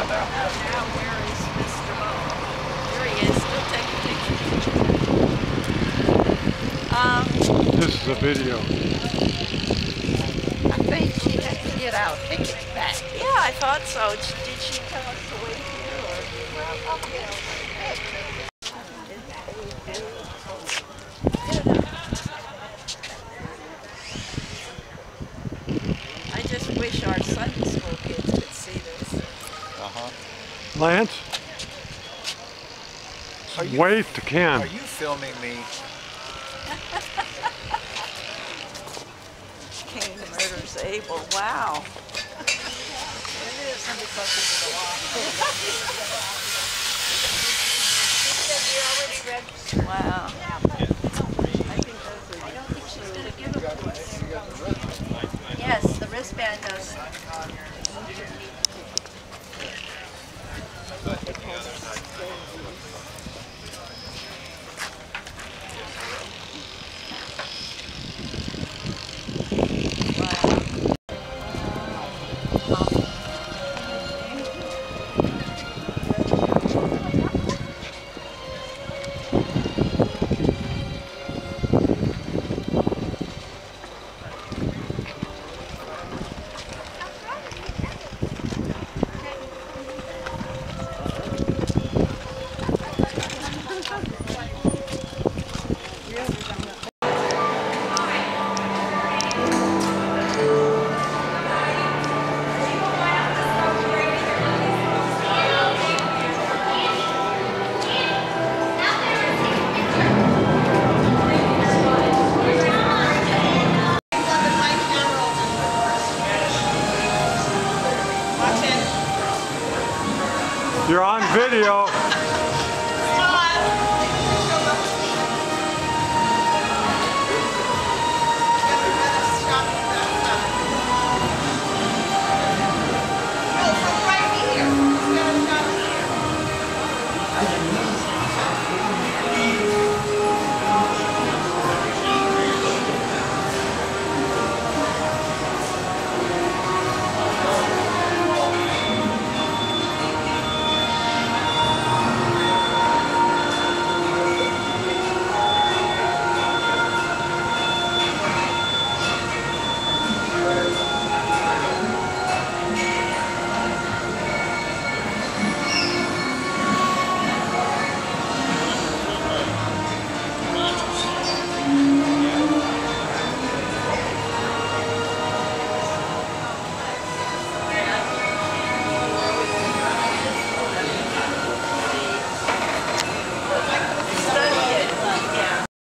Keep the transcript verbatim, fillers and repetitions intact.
where is Mister Bone? There he is, still taking pictures. Um, This is a video. I think she had to get out tickets back. yeah, I thought so. Did she tell us to wait here or? Well, up there. I just wish our Sunday school kids could see this. Uh-huh. Lance, Are you, wave to Ken. are you filming me? Cain murders Abel. Wow. Wow. I think those are, I don't think she's going to give them to us. Yes, the wristband does. You're on video.